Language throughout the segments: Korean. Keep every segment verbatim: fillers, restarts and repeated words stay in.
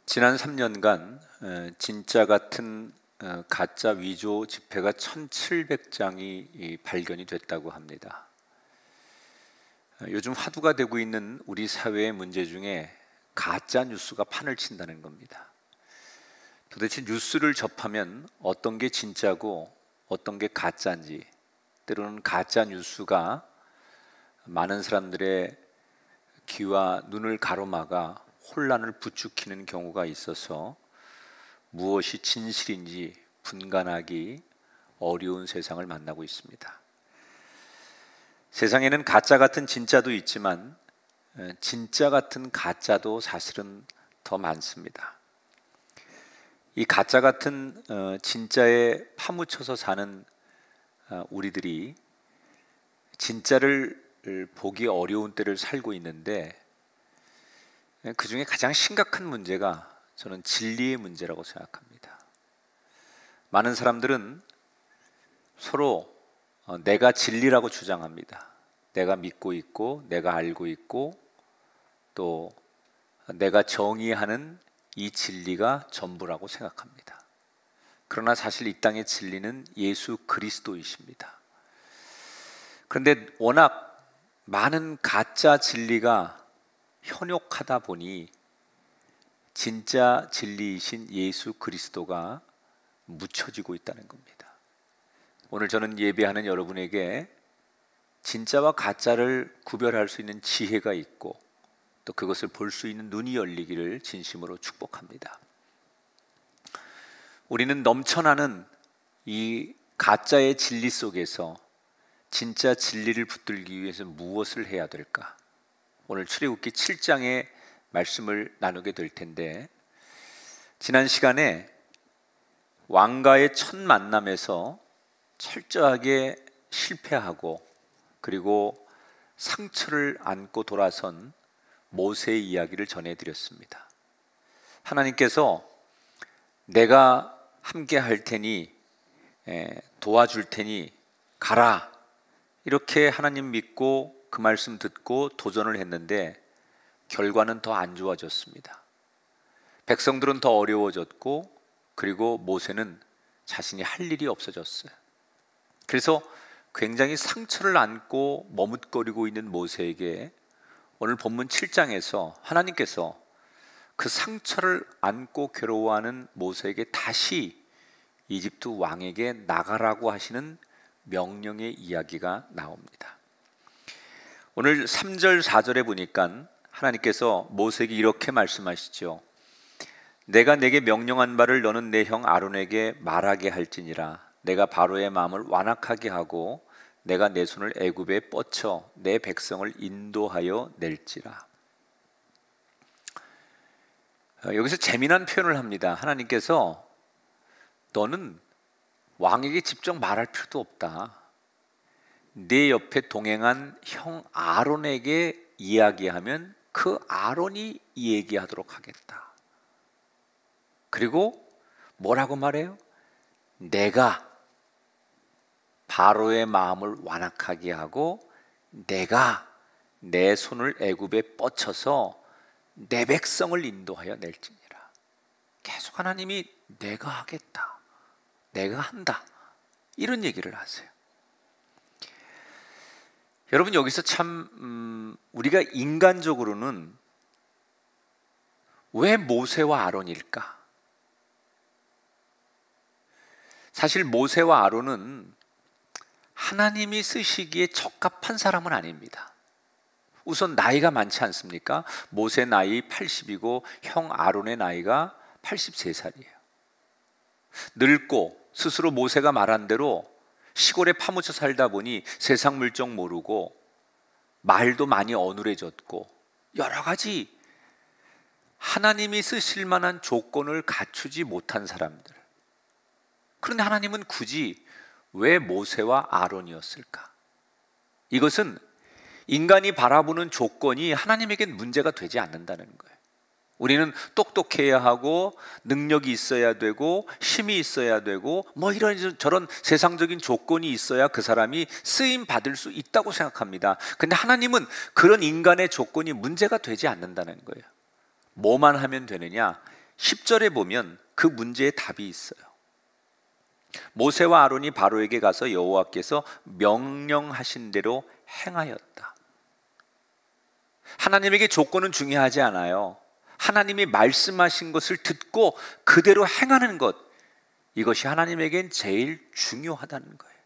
지난 삼 년간 진짜 같은 가짜 위조 지폐가 천칠백 장이 발견이 됐다고 합니다. 요즘 화두가 되고 있는 우리 사회의 문제 중에 가짜 뉴스가 판을 친다는 겁니다. 도대체 뉴스를 접하면 어떤 게 진짜고 어떤 게 가짜인지, 때로는 가짜 뉴스가 많은 사람들의 귀와 눈을 가로막아 혼란을 부추기는 경우가 있어서 무엇이 진실인지 분간하기 어려운 세상을 만나고 있습니다. 세상에는 가짜 같은 진짜도 있지만 진짜 같은 가짜도 사실은 더 많습니다. 이 가짜 같은 진짜에 파묻혀서 사는 우리들이 진짜를 보기 어려운 때를 살고 있는데, 그 중에 가장 심각한 문제가 저는 진리의 문제라고 생각합니다. 많은 사람들은 서로 내가 진리라고 주장합니다. 내가 믿고 있고 내가 알고 있고 또 내가 정의하는 이 진리가 전부라고 생각합니다. 그러나 사실 이 땅의 진리는 예수 그리스도이십니다. 그런데 워낙 많은 가짜 진리가 현혹하다 보니 진짜 진리이신 예수 그리스도가 묻혀지고 있다는 겁니다. 오늘 저는 예배하는 여러분에게 진짜와 가짜를 구별할 수 있는 지혜가 있고 또 그것을 볼 수 있는 눈이 열리기를 진심으로 축복합니다. 우리는 넘쳐나는 이 가짜의 진리 속에서 진짜 진리를 붙들기 위해서 무엇을 해야 될까? 오늘 출애굽기 칠 장의 말씀을 나누게 될 텐데, 지난 시간에 왕과의 첫 만남에서 철저하게 실패하고 그리고 상처를 안고 돌아선 모세의 이야기를 전해드렸습니다. 하나님께서 내가 함께 할 테니 도와줄 테니 가라, 이렇게 하나님 믿고 그 말씀 듣고 도전을 했는데 결과는 더 안 좋아졌습니다. 백성들은 더 어려워졌고 그리고 모세는 자신이 할 일이 없어졌어요. 그래서 굉장히 상처를 안고 머뭇거리고 있는 모세에게 오늘 본문 칠 장에서 하나님께서 그 상처를 안고 괴로워하는 모세에게 다시 이집트 왕에게 나가라고 하시는 명령의 이야기가 나옵니다. 오늘 삼 절 사 절에 보니까 하나님께서 모세에게 이렇게 말씀하시죠. 내가 내게 명령한 바를 너는 내 형 아론에게 말하게 할지니라. 내가 바로의 마음을 완악하게 하고 내가 내 손을 애굽에 뻗쳐 내 백성을 인도하여 낼지라. 여기서 재미난 표현을 합니다. 하나님께서 너는 왕에게 직접 말할 필요도 없다. 네 옆에 동행한 형 아론에게 이야기하면 그 아론이 얘기하도록 하겠다. 그리고 뭐라고 말해요? 내가 바로의 마음을 완악하게 하고 내가 내 손을 애굽에 뻗쳐서 내 백성을 인도하여 낼지니라. 계속 하나님이 내가 하겠다, 내가 한다, 이런 얘기를 하세요. 여러분, 여기서 참 음, 우리가 인간적으로는 왜 모세와 아론일까? 사실 모세와 아론은 하나님이 쓰시기에 적합한 사람은 아닙니다. 우선 나이가 많지 않습니까? 모세 나이 팔십이고 형 아론의 나이가 팔십세 살이에요. 늙고 스스로 모세가 말한 대로 시골에 파묻혀 살다 보니 세상 물정 모르고 말도 많이 어눌해졌고 여러 가지 하나님이 쓰실 만한 조건을 갖추지 못한 사람들. 그런데 하나님은 굳이 왜 모세와 아론이었을까? 이것은 인간이 바라보는 조건이 하나님에겐 문제가 되지 않는다는 거예요. 우리는 똑똑해야 하고 능력이 있어야 되고 힘이 있어야 되고 뭐 이런 저런 세상적인 조건이 있어야 그 사람이 쓰임 받을 수 있다고 생각합니다. 근데 하나님은 그런 인간의 조건이 문제가 되지 않는다는 거예요. 뭐만 하면 되느냐? 십 절에 보면 그 문제의 답이 있어요. 모세와 아론이 바로에게 가서 여호와께서 명령하신 대로 행하였다. 하나님에게 조건은 중요하지 않아요. 하나님이 말씀하신 것을 듣고 그대로 행하는 것, 이것이 하나님에겐 제일 중요하다는 거예요.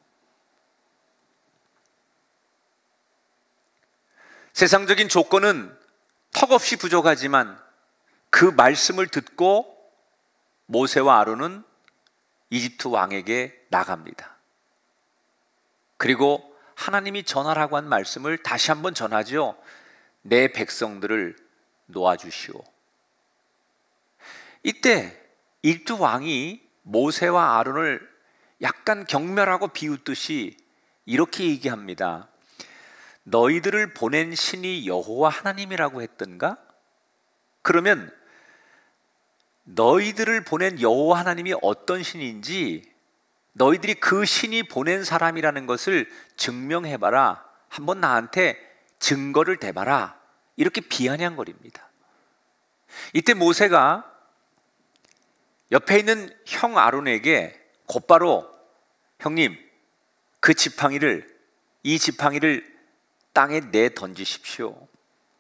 세상적인 조건은 턱없이 부족하지만 그 말씀을 듣고 모세와 아론은 이집트 왕에게 나갑니다. 그리고 하나님이 전하라고 한 말씀을 다시 한번 전하죠. 내 백성들을 놓아주시오. 이때 이집트 왕이 모세와 아론을 약간 경멸하고 비웃듯이 이렇게 얘기합니다. 너희들을 보낸 신이 여호와 하나님이라고 했던가? 그러면 너희들을 보낸 여호와 하나님이 어떤 신인지 너희들이 그 신이 보낸 사람이라는 것을 증명해봐라. 한번 나한테 증거를 대봐라. 이렇게 비아냥거립니다. 이때 모세가 옆에 있는 형 아론에게 곧바로 형님, 그 지팡이를 이 지팡이를 땅에 내 던지십시오.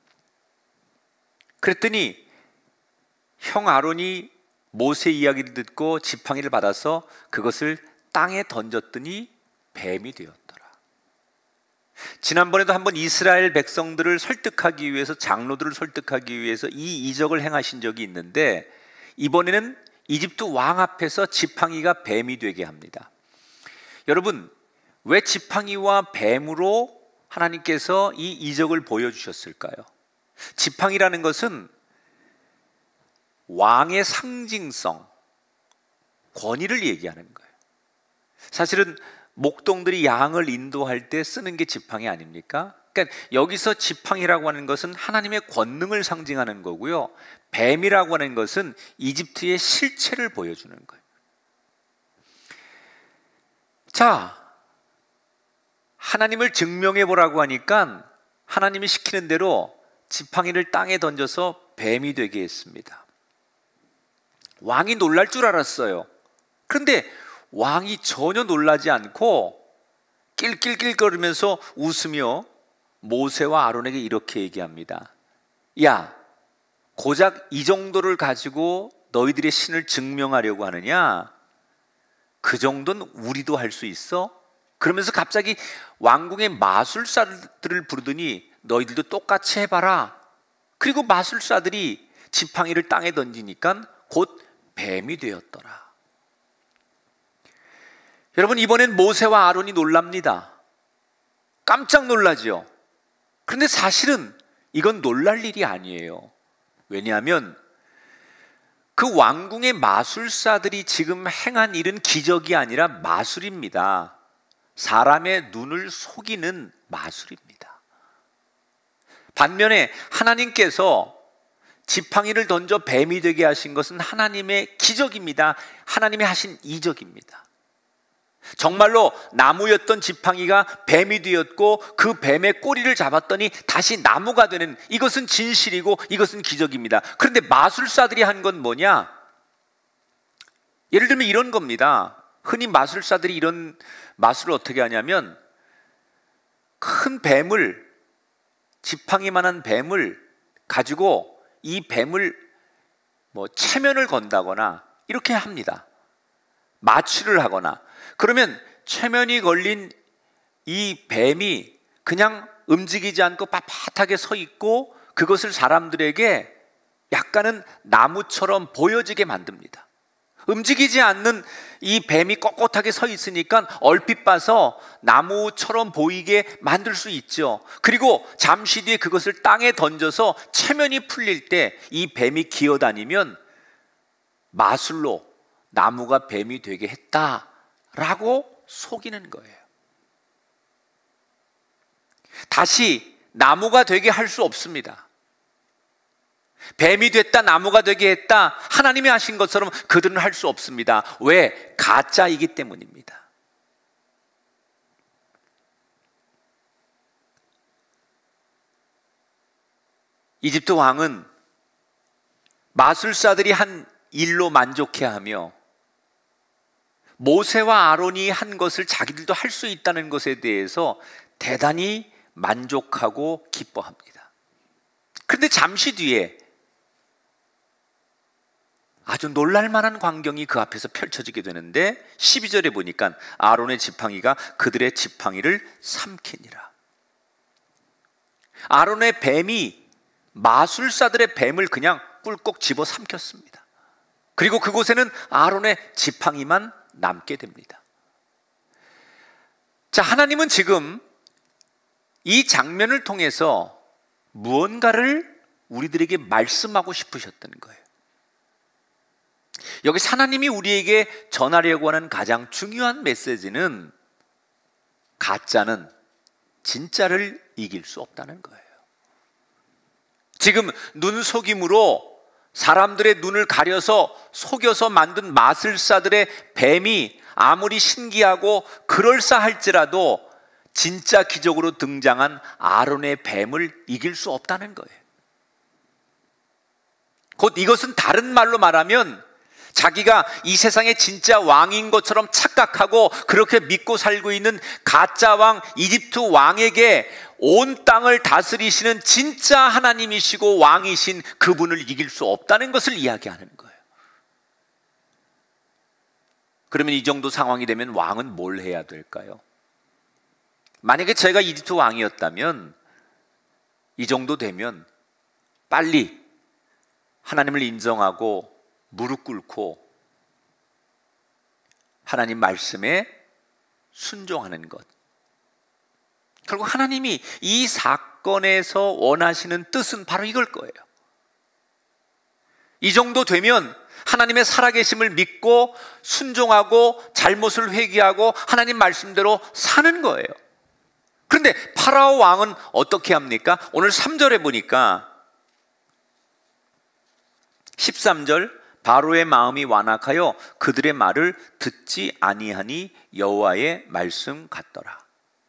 그랬더니 형 아론이 모세 이야기를 듣고 지팡이를 받아서 그것을 땅에 던졌더니 뱀이 되었더라. 지난번에도 한번 이스라엘 백성들을 설득하기 위해서, 장로들을 설득하기 위해서 이 이적을 행하신 적이 있는데, 이번에는 이집트 왕 앞에서 지팡이가 뱀이 되게 합니다. 여러분, 왜 지팡이와 뱀으로 하나님께서 이 이적을 보여주셨을까요? 지팡이라는 것은 왕의 상징성, 권위를 얘기하는 거예요. 사실은 목동들이 양을 인도할 때 쓰는 게 지팡이 아닙니까? 그러니까 여기서 지팡이라고 하는 것은 하나님의 권능을 상징하는 거고요. 뱀이라고 하는 것은 이집트의 실체를 보여주는 거예요. 자, 하나님을 증명해 보라고 하니까 하나님이 시키는 대로 지팡이를 땅에 던져서 뱀이 되게 했습니다. 왕이 놀랄 줄 알았어요. 그런데 왕이 전혀 놀라지 않고 낄낄낄거리면서 웃으며 모세와 아론에게 이렇게 얘기합니다. 야, 고작 이 정도를 가지고 너희들의 신을 증명하려고 하느냐? 그 정도는 우리도 할 수 있어? 그러면서 갑자기 왕궁의 마술사들을 부르더니 너희들도 똑같이 해봐라. 그리고 마술사들이 지팡이를 땅에 던지니까 곧 뱀이 되었더라. 여러분, 이번엔 모세와 아론이 놀랍니다. 깜짝 놀라죠. 그런데 사실은 이건 놀랄 일이 아니에요. 왜냐하면 그 왕궁의 마술사들이 지금 행한 일은 기적이 아니라 마술입니다. 사람의 눈을 속이는 마술입니다. 반면에 하나님께서 지팡이를 던져 뱀이 되게 하신 것은 하나님의 기적입니다. 하나님이 하신 이적입니다. 정말로 나무였던 지팡이가 뱀이 되었고 그 뱀의 꼬리를 잡았더니 다시 나무가 되는, 이것은 진실이고 이것은 기적입니다. 그런데 마술사들이 한 건 뭐냐? 예를 들면 이런 겁니다. 흔히 마술사들이 이런 마술을 어떻게 하냐면 큰 뱀을, 지팡이만한 뱀을 가지고 이 뱀을 뭐 체면을 건다거나 이렇게 합니다. 마취를 하거나. 그러면 체면이 걸린 이 뱀이 그냥 움직이지 않고 빳빳하게 서 있고 그것을 사람들에게 약간은 나무처럼 보여지게 만듭니다. 움직이지 않는 이 뱀이 꼿꼿하게 서 있으니까 얼핏 봐서 나무처럼 보이게 만들 수 있죠. 그리고 잠시 뒤에 그것을 땅에 던져서 체면이 풀릴 때 이 뱀이 기어다니면 마술로 나무가 뱀이 되게 했다라고 속이는 거예요. 다시 나무가 되게 할 수 없습니다. 뱀이 됐다, 나무가 되게 했다, 하나님이 하신 것처럼 그들은 할 수 없습니다. 왜? 가짜이기 때문입니다. 이집트 왕은 마술사들이 한 일로 만족해하며 모세와 아론이 한 것을 자기들도 할 수 있다는 것에 대해서 대단히 만족하고 기뻐합니다. 그런데 잠시 뒤에 아주 놀랄만한 광경이 그 앞에서 펼쳐지게 되는데 십이 절에 보니까 아론의 지팡이가 그들의 지팡이를 삼키니라. 아론의 뱀이 마술사들의 뱀을 그냥 꿀꺽 집어 삼켰습니다. 그리고 그곳에는 아론의 지팡이만 남게 됩니다. 자, 하나님은 지금 이 장면을 통해서 무언가를 우리들에게 말씀하고 싶으셨던 거예요. 여기 하나님이 우리에게 전하려고 하는 가장 중요한 메시지는 가짜는 진짜를 이길 수 없다는 거예요. 지금 눈속임으로 사람들의 눈을 가려서 속여서 만든 마술사들의 뱀이 아무리 신기하고 그럴싸할지라도 진짜 기적으로 등장한 아론의 뱀을 이길 수 없다는 거예요. 곧 이것은 다른 말로 말하면 자기가 이 세상의 진짜 왕인 것처럼 착각하고 그렇게 믿고 살고 있는 가짜 왕 이집트 왕에게 온 땅을 다스리시는 진짜 하나님이시고 왕이신 그분을 이길 수 없다는 것을 이야기하는 거예요. 그러면 이 정도 상황이 되면 왕은 뭘 해야 될까요? 만약에 제가 이집트 왕이었다면 이 정도 되면 빨리 하나님을 인정하고 무릎 꿇고 하나님 말씀에 순종하는 것. 결국 하나님이 이 사건에서 원하시는 뜻은 바로 이걸 거예요. 이 정도 되면 하나님의 살아계심을 믿고 순종하고 잘못을 회개하고 하나님 말씀대로 사는 거예요. 그런데 파라오 왕은 어떻게 합니까? 오늘 삼 절에 보니까 십삼 절, 바로의 마음이 완악하여 그들의 말을 듣지 아니하니 여호와의 말씀 같더라.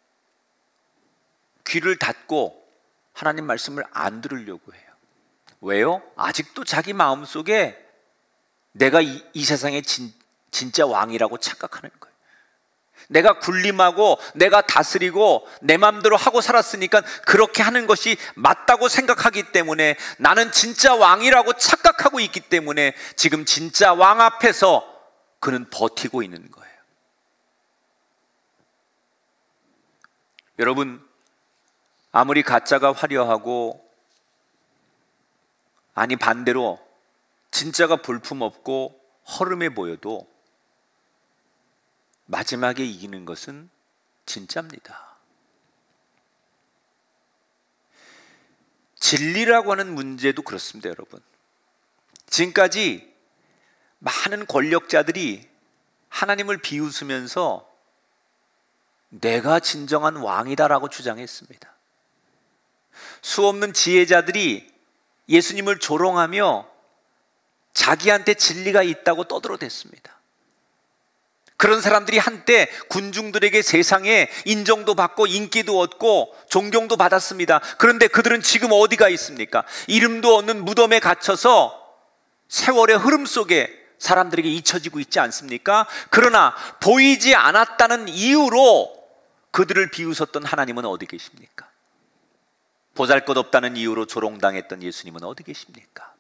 귀를 닫고 하나님 말씀을 안 들으려고 해요. 왜요? 아직도 자기 마음속에 내가 이, 이 세상의 진, 진짜 왕이라고 착각하는 거예요. 내가 군림하고 내가 다스리고 내 마음대로 하고 살았으니까 그렇게 하는 것이 맞다고 생각하기 때문에 나는 진짜 왕이라고 착각하고 있기 때문에 지금 진짜 왕 앞에서 그는 버티고 있는 거예요. 여러분, 아무리 가짜가 화려하고 아니 반대로 진짜가 볼품없고 허름해 보여도 마지막에 이기는 것은 진짜입니다. 진리라고 하는 문제도 그렇습니다, 여러분. 지금까지 많은 권력자들이 하나님을 비웃으면서 내가 진정한 왕이다라고 주장했습니다. 수없는 지혜자들이 예수님을 조롱하며 자기한테 진리가 있다고 떠들어댔습니다. 그런 사람들이 한때 군중들에게 세상에 인정도 받고 인기도 얻고 존경도 받았습니다. 그런데 그들은 지금 어디가 있습니까? 이름도 없는 무덤에 갇혀서 세월의 흐름 속에 사람들에게 잊혀지고 있지 않습니까? 그러나 보이지 않았다는 이유로 그들을 비웃었던 하나님은 어디 계십니까? 보잘것없다는 이유로 조롱당했던 예수님은 어디 계십니까?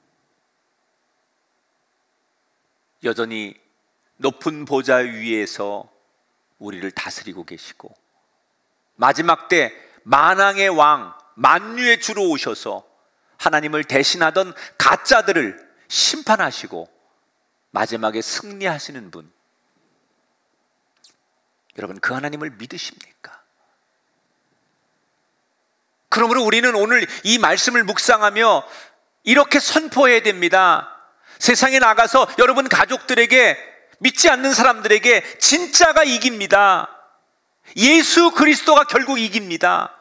여전히 높은 보좌 위에서 우리를 다스리고 계시고 마지막 때 만왕의 왕, 만유의 주로 오셔서 하나님을 대신하던 가짜들을 심판하시고 마지막에 승리하시는 분, 여러분 그 하나님을 믿으십니까? 그러므로 우리는 오늘 이 말씀을 묵상하며 이렇게 선포해야 됩니다. 세상에 나가서 여러분 가족들에게, 믿지 않는 사람들에게 진짜가 이깁니다. 예수 그리스도가 결국 이깁니다.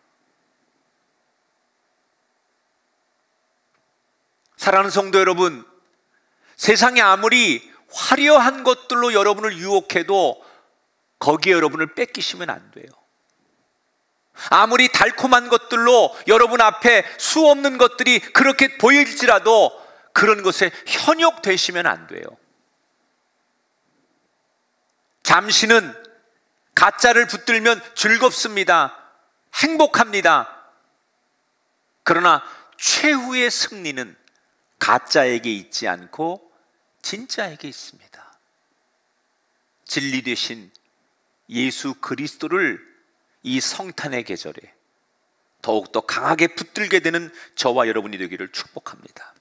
사랑하는 성도 여러분, 세상에 아무리 화려한 것들로 여러분을 유혹해도 거기에 여러분을 뺏기시면 안 돼요. 아무리 달콤한 것들로 여러분 앞에 수없는 것들이 그렇게 보일지라도 그런 것에 현혹되시면 안 돼요. 잠시는 가짜를 붙들면 즐겁습니다. 행복합니다. 그러나 최후의 승리는 가짜에게 있지 않고 진짜에게 있습니다. 진리 되신 예수 그리스도를 이 성탄의 계절에 더욱더 강하게 붙들게 되는 저와 여러분이 되기를 축복합니다.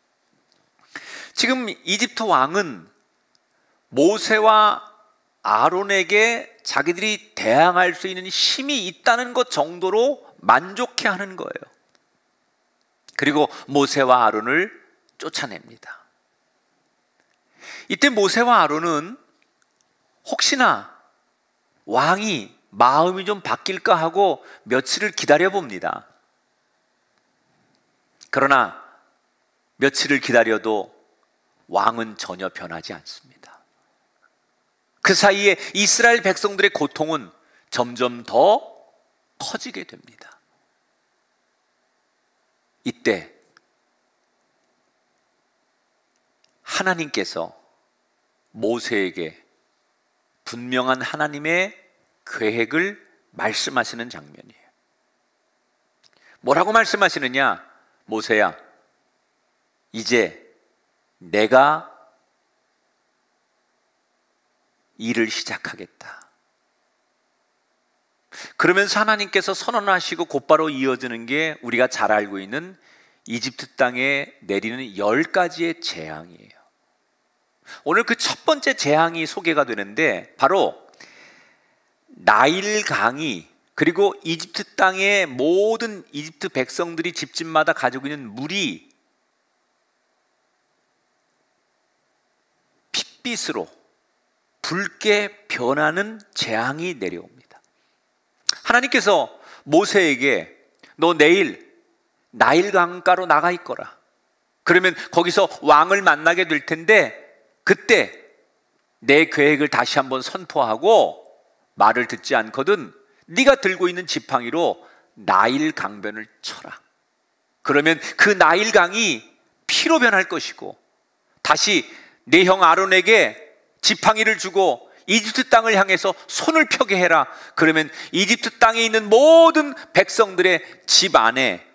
지금 이집트 왕은 모세와 아론에게 자기들이 대항할 수 있는 힘이 있다는 것 정도로 만족해 하는 거예요. 그리고 모세와 아론을 쫓아냅니다. 이때 모세와 아론은 혹시나 왕이 마음이 좀 바뀔까 하고 며칠을 기다려 봅니다. 그러나 며칠을 기다려도 왕은 전혀 변하지 않습니다. 그 사이에 이스라엘 백성들의 고통은 점점 더 커지게 됩니다. 이때 하나님께서 모세에게 분명한 하나님의 계획을 말씀하시는 장면이에요. 뭐라고 말씀하시느냐? 모세야, 이제 내가 일을 시작하겠다. 그러면서 하나님께서 선언하시고 곧바로 이어지는 게 우리가 잘 알고 있는 이집트 땅에 내리는 열 가지의 재앙이에요. 오늘 그 첫 번째 재앙이 소개가 되는데 바로 나일 강이, 그리고 이집트 땅의 모든 이집트 백성들이 집집마다 가지고 있는 물이 핏빛으로 붉게 변하는 재앙이 내려옵니다. 하나님께서 모세에게 너 내일 나일 강가로 나가 있거라. 그러면 거기서 왕을 만나게 될 텐데 그때 내 계획을 다시 한번 선포하고 말을 듣지 않거든 네가 들고 있는 지팡이로 나일 강변을 쳐라. 그러면 그 나일 강이 피로 변할 것이고 다시 내 형 아론에게 지팡이를 주고 이집트 땅을 향해서 손을 펴게 해라. 그러면 이집트 땅에 있는 모든 백성들의 집 안에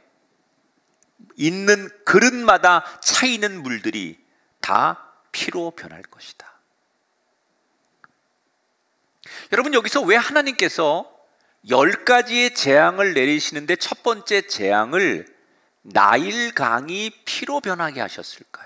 있는 그릇마다 차 있는 물들이 다 피로 변할 것이다. 여러분, 여기서 왜 하나님께서 열 가지의 재앙을 내리시는데 첫 번째 재앙을 나일 강이 피로 변하게 하셨을까요?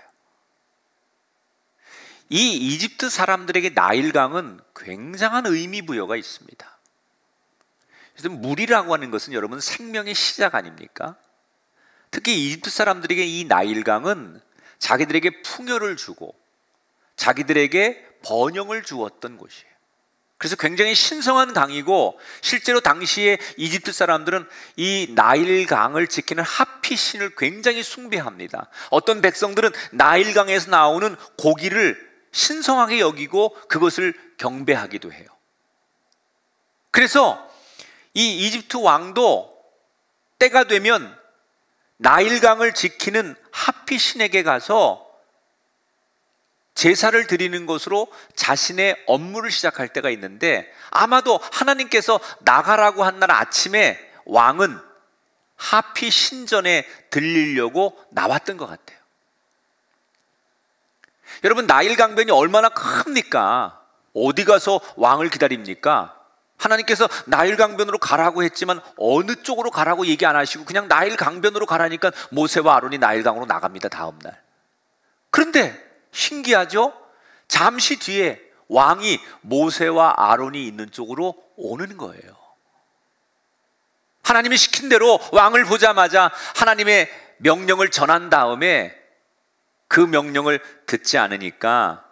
이 이집트 사람들에게 나일 강은 굉장한 의미 부여가 있습니다. 그래서 물이라고 하는 것은 여러분 생명의 시작 아닙니까? 특히 이집트 사람들에게 이 나일 강은 자기들에게 풍요를 주고 자기들에게 번영을 주었던 곳이에요. 그래서 굉장히 신성한 강이고 실제로 당시에 이집트 사람들은 이 나일 강을 지키는 하피신을 굉장히 숭배합니다. 어떤 백성들은 나일 강에서 나오는 고기를 신성하게 여기고 그것을 경배하기도 해요. 그래서 이 이집트 왕도 때가 되면 나일 강을 지키는 하피신에게 가서 제사를 드리는 것으로 자신의 업무를 시작할 때가 있는데 아마도 하나님께서 나가라고 한 날 아침에 왕은 하피 신전에 들리려고 나왔던 것 같아요. 여러분, 나일 강변이 얼마나 큽니까? 어디 가서 왕을 기다립니까? 하나님께서 나일 강변으로 가라고 했지만 어느 쪽으로 가라고 얘기 안 하시고 그냥 나일 강변으로 가라니까 모세와 아론이 나일 강으로 나갑니다. 다음 날. 그런데 신기하죠? 잠시 뒤에 왕이 모세와 아론이 있는 쪽으로 오는 거예요. 하나님이 시킨 대로 왕을 보자마자 하나님의 명령을 전한 다음에 그 명령을 듣지 않으니까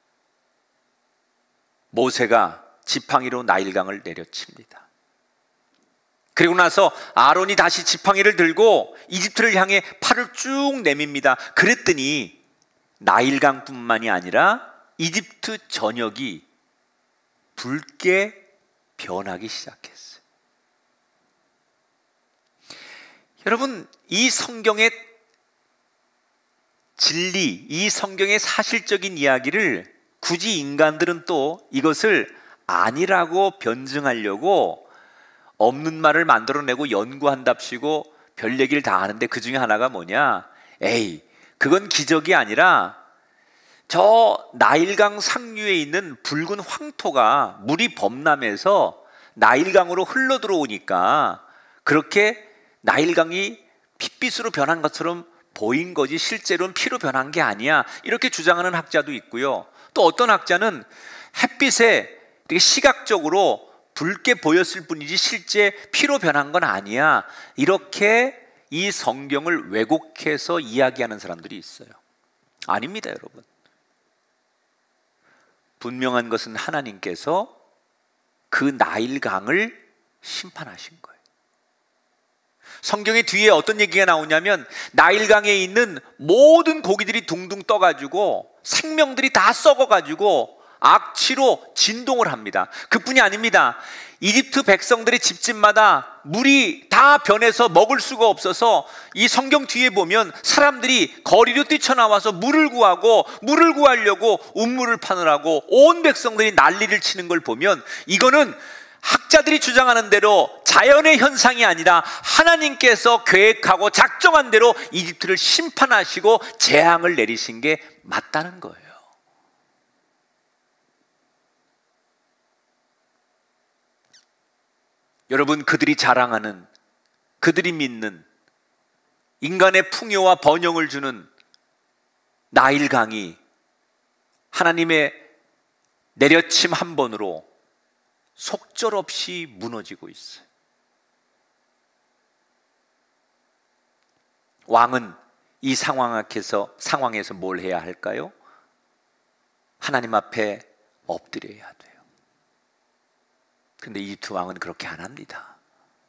모세가 지팡이로 나일강을 내려칩니다. 그리고 나서 아론이 다시 지팡이를 들고 이집트를 향해 팔을 쭉 내밉니다. 그랬더니 나일강뿐만이 아니라 이집트 전역이 붉게 변하기 시작했어요. 여러분, 이 성경의 진리, 이 성경의 사실적인 이야기를 굳이 인간들은 또 이것을 아니라고 변증하려고 없는 말을 만들어내고 연구한답시고 별 얘기를 다 하는데, 그 중에 하나가 뭐냐? 에이, 그건 기적이 아니라 저 나일강 상류에 있는 붉은 황토가 물이 범람해서 나일강으로 흘러 들어오니까 그렇게 나일강이 핏빛으로 변한 것처럼 보인 거지 실제로는 피로 변한 게 아니야, 이렇게 주장하는 학자도 있고요. 또 어떤 학자는 햇빛에 되게 시각적으로 붉게 보였을 뿐이지 실제 피로 변한 건 아니야, 이렇게 이 성경을 왜곡해서 이야기하는 사람들이 있어요. 아닙니다, 여러분. 분명한 것은 하나님께서 그 나일강을 심판하신 거예요. 성경의 뒤에 어떤 얘기가 나오냐면 나일강에 있는 모든 고기들이 둥둥 떠가지고 생명들이 다 썩어가지고 악취로 진동을 합니다. 그뿐이 아닙니다. 이집트 백성들의 집집마다 물이 다 변해서 먹을 수가 없어서 이 성경 뒤에 보면 사람들이 거리로 뛰쳐나와서 물을 구하고 물을 구하려고 운물을 파느라고 온 백성들이 난리를 치는 걸 보면 이거는 학자들이 주장하는 대로 자연의 현상이 아니라 하나님께서 계획하고 작정한 대로 이집트를 심판하시고 재앙을 내리신 게 맞다는 거예요. 여러분, 그들이 자랑하는, 그들이 믿는 인간의 풍요와 번영을 주는 나일강이 하나님의 내려침 한 번으로 속절없이 무너지고 있어요. 왕은 이 상황에서, 상황에서 뭘 해야 할까요? 하나님 앞에 엎드려야 돼요. 근데 이집트 왕은 그렇게 안 합니다.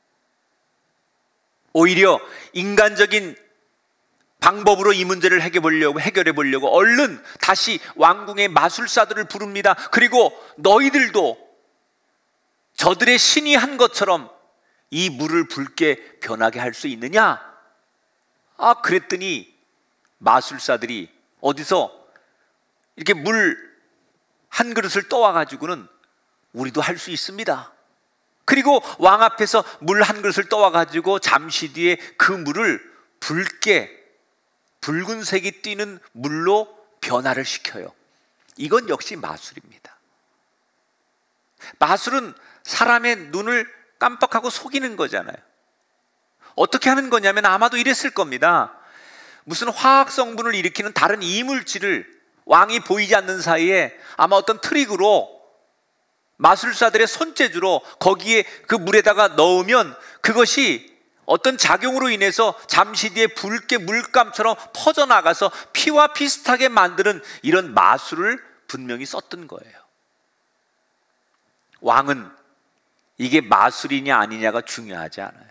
오히려 인간적인 방법으로 이 문제를 해결해 보려고, 해결해 보려고 얼른 다시 왕궁의 마술사들을 부릅니다. 그리고 너희들도 저들의 신이 한 것처럼 이 물을 붉게 변하게 할 수 있느냐? 아, 그랬더니 마술사들이 어디서 이렇게 물 한 그릇을 떠와가지고는 우리도 할 수 있습니다. 그리고 왕 앞에서 물 한 그릇을 떠와가지고 잠시 뒤에 그 물을 붉게 붉은색이 띠는 물로 변화를 시켜요. 이건 역시 마술입니다. 마술은 사람의 눈을 깜빡하고 속이는 거잖아요. 어떻게 하는 거냐면 아마도 이랬을 겁니다. 무슨 화학 성분을 일으키는 다른 이물질을 왕이 보이지 않는 사이에 아마 어떤 트릭으로 마술사들의 손재주로 거기에 그 물에다가 넣으면 그것이 어떤 작용으로 인해서 잠시 뒤에 붉게 물감처럼 퍼져나가서 피와 비슷하게 만드는 이런 마술을 분명히 썼던 거예요. 왕은 이게 마술이냐 아니냐가 중요하지 않아요.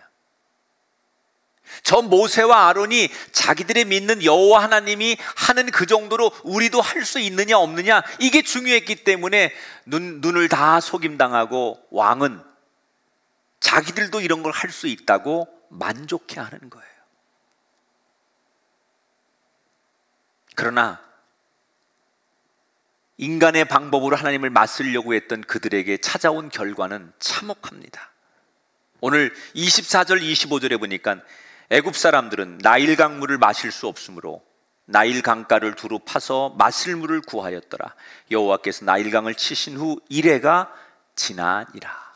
저 모세와 아론이 자기들의 믿는 여호와 하나님이 하는 그 정도로 우리도 할 수 있느냐 없느냐, 이게 중요했기 때문에 눈, 눈을 다 속임당하고 왕은 자기들도 이런 걸 할 수 있다고 만족해 하는 거예요. 그러나 인간의 방법으로 하나님을 맞서려고 했던 그들에게 찾아온 결과는 참혹합니다. 오늘 이십사 절 이십오 절에 보니까 애굽 사람들은 나일강 물을 마실 수 없으므로 나일 강가를 두루 파서 마실 물을 구하였더라. 여호와께서 나일강을 치신 후 이래가 지나니라.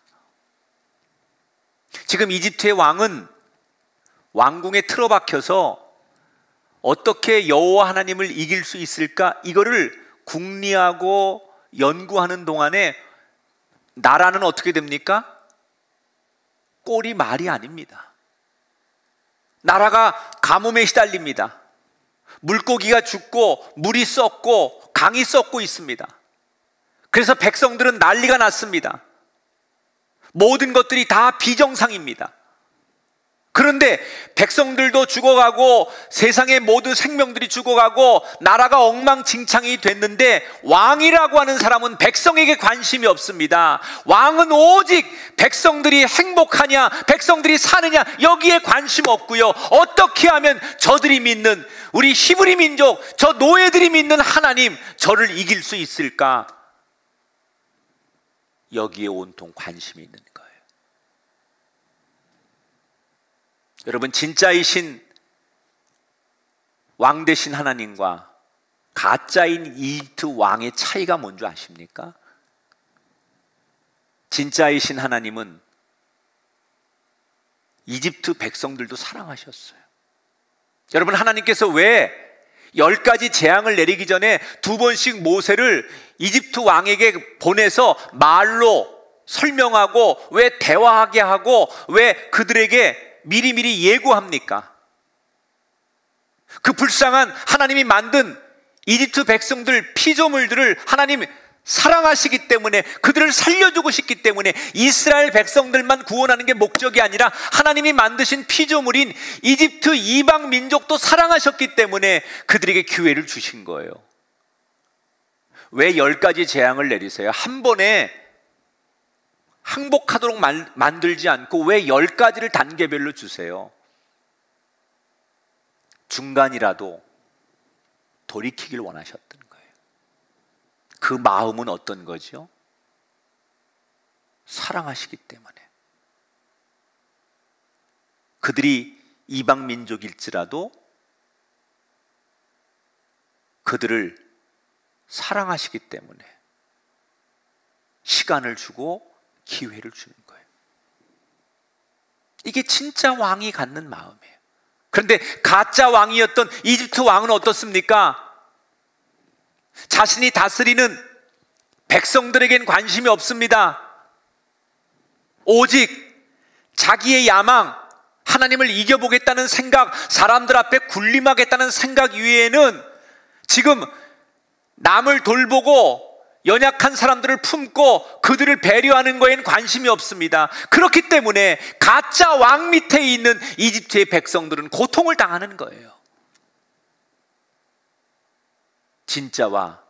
지금 이집트의 왕은 왕궁에 틀어박혀서 어떻게 여호와 하나님을 이길 수 있을까, 이거를 궁리하고 연구하는 동안에 나라는 어떻게 됩니까? 꼴이 말이 아닙니다. 나라가 가뭄에 시달립니다. 물고기가 죽고 물이 썩고 강이 썩고 있습니다. 그래서 백성들은 난리가 났습니다. 모든 것들이 다 비정상입니다. 그런데 백성들도 죽어가고 세상의 모든 생명들이 죽어가고 나라가 엉망진창이 됐는데 왕이라고 하는 사람은 백성에게 관심이 없습니다. 왕은 오직 백성들이 행복하냐, 백성들이 사느냐, 여기에 관심 없고요. 어떻게 하면 저들이 믿는, 우리 히브리 민족, 저 노예들이 믿는 하나님, 저를 이길 수 있을까? 여기에 온통 관심이 있는 거예요. 여러분, 진짜이신 왕 되신 하나님과 가짜인 이집트 왕의 차이가 뭔지 아십니까? 진짜이신 하나님은 이집트 백성들도 사랑하셨어요. 여러분, 하나님께서 왜 열 가지 재앙을 내리기 전에 두 번씩 모세를 이집트 왕에게 보내서 말로 설명하고 왜 대화하게 하고 왜 그들에게 미리미리 예고합니까? 그 불쌍한 하나님이 만든 이집트 백성들 피조물들을 하나님 사랑하시기 때문에, 그들을 살려주고 싶기 때문에 이스라엘 백성들만 구원하는 게 목적이 아니라 하나님이 만드신 피조물인 이집트 이방 민족도 사랑하셨기 때문에 그들에게 기회를 주신 거예요. 왜 열 가지 재앙을 내리세요? 한 번에 항복하도록 만, 만들지 않고 왜 열 가지를 단계별로 주세요? 중간이라도 돌이키길 원하셨던 거예요. 그 마음은 어떤 거죠? 사랑하시기 때문에. 그들이 이방 민족일지라도 그들을 사랑하시기 때문에 시간을 주고 기회를 주는 거예요. 이게 진짜 왕이 갖는 마음이에요. 그런데 가짜 왕이었던 이집트 왕은 어떻습니까? 자신이 다스리는 백성들에겐 관심이 없습니다. 오직 자기의 야망, 하나님을 이겨보겠다는 생각, 사람들 앞에 군림하겠다는 생각 위에는 지금 남을 돌보고 연약한 사람들을 품고 그들을 배려하는 거에는 관심이 없습니다. 그렇기 때문에 가짜 왕 밑에 있는 이집트의 백성들은 고통을 당하는 거예요. 진짜와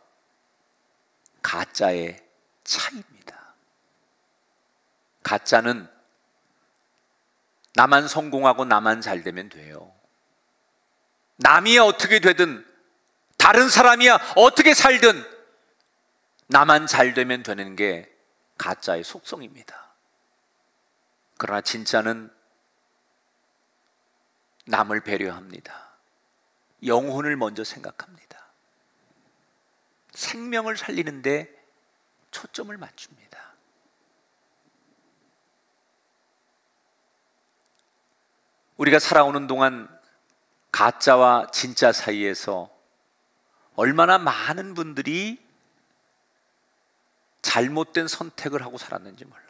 가짜의 차이입니다. 가짜는 나만 성공하고 나만 잘 되면 돼요. 남이 어떻게 되든 다른 사람이야 어떻게 살든 나만 잘 되면 되는 게 가짜의 속성입니다. 그러나 진짜는 남을 배려합니다. 영혼을 먼저 생각합니다. 생명을 살리는데 초점을 맞춥니다. 우리가 살아오는 동안 가짜와 진짜 사이에서 얼마나 많은 분들이 잘못된 선택을 하고 살았는지 몰라요.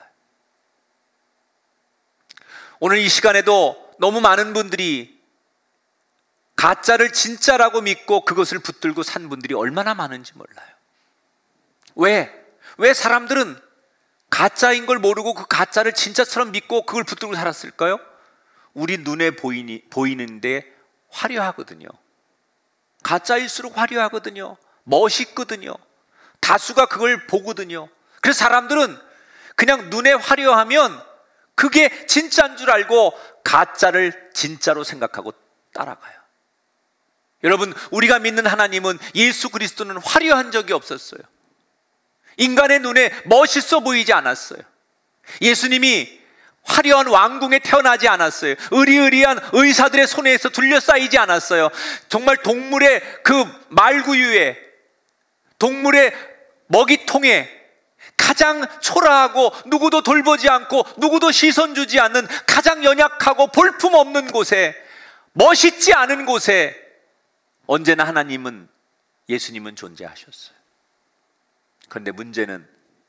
오늘 이 시간에도 너무 많은 분들이 가짜를 진짜라고 믿고 그것을 붙들고 산 분들이 얼마나 많은지 몰라요. 왜? 왜 사람들은 가짜인 걸 모르고 그 가짜를 진짜처럼 믿고 그걸 붙들고 살았을까요? 우리 눈에 보이니, 보이는데 화려하거든요. 가짜일수록 화려하거든요. 멋있거든요. 다수가 그걸 보거든요. 그래서 사람들은 그냥 눈에 화려하면 그게 진짜인 줄 알고 가짜를 진짜로 생각하고 따라가요. 여러분, 우리가 믿는 하나님은, 예수 그리스도는 화려한 적이 없었어요. 인간의 눈에 멋있어 보이지 않았어요. 예수님이 화려한 왕궁에 태어나지 않았어요. 의리의리한 의사들의 손에서 둘러싸이지 않았어요. 정말 동물의 그 말구유에, 동물의 먹이통에 가장 초라하고 누구도 돌보지 않고 누구도 시선 주지 않는 가장 연약하고 볼품없는 곳에, 멋있지 않은 곳에 언제나 하나님은, 예수님은 존재하셨어요. 그런데 문제는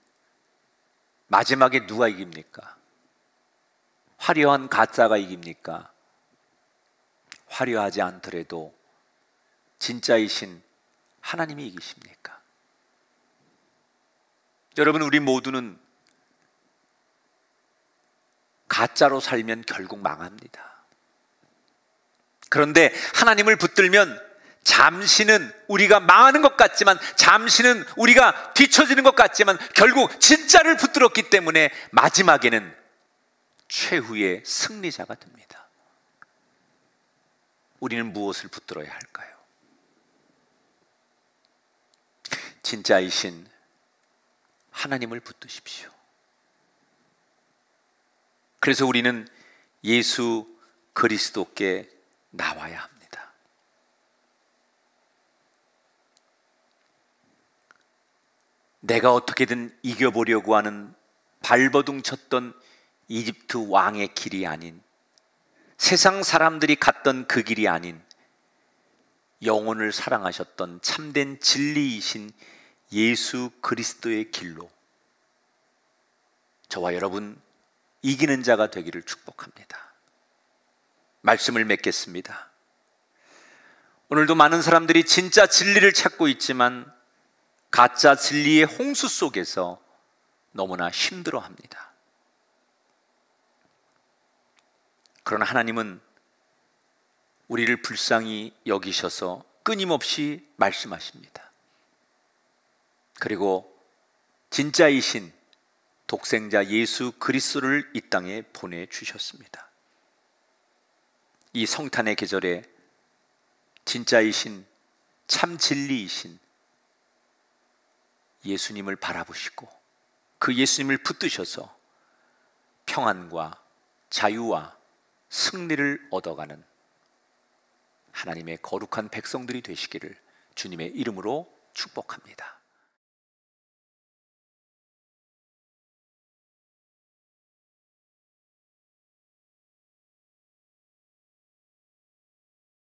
마지막에 누가 이깁니까? 화려한 가짜가 이깁니까? 화려하지 않더라도 진짜이신 하나님이 이기십니까? 여러분, 우리 모두는 가짜로 살면 결국 망합니다. 그런데 하나님을 붙들면 잠시는 우리가 망하는 것 같지만, 잠시는 우리가 뒤처지는 것 같지만, 결국 진짜를 붙들었기 때문에 마지막에는 최후의 승리자가 됩니다. 우리는 무엇을 붙들어야 할까요? 진짜이신 하나님을 붙드십시오. 그래서 우리는 예수 그리스도께 나와야 합니다. 내가 어떻게든 이겨보려고 하는 발버둥 쳤던 이집트 왕의 길이 아닌, 세상 사람들이 갔던 그 길이 아닌, 영혼을 사랑하셨던 참된 진리이신 예수 그리스도의 길로 저와 여러분 이기는 자가 되기를 축복합니다. 말씀을 맺겠습니다. 오늘도 많은 사람들이 진짜 진리를 찾고 있지만 가짜 진리의 홍수 속에서 너무나 힘들어합니다. 그러나 하나님은 우리를 불쌍히 여기셔서 끊임없이 말씀하십니다. 그리고 진짜이신 독생자 예수 그리스도를 이 땅에 보내주셨습니다. 이 성탄의 계절에 진짜이신 참 진리이신 예수님을 바라보시고 그 예수님을 붙드셔서 평안과 자유와 승리를 얻어가는 하나님의 거룩한 백성들이 되시기를 주님의 이름으로 축복합니다.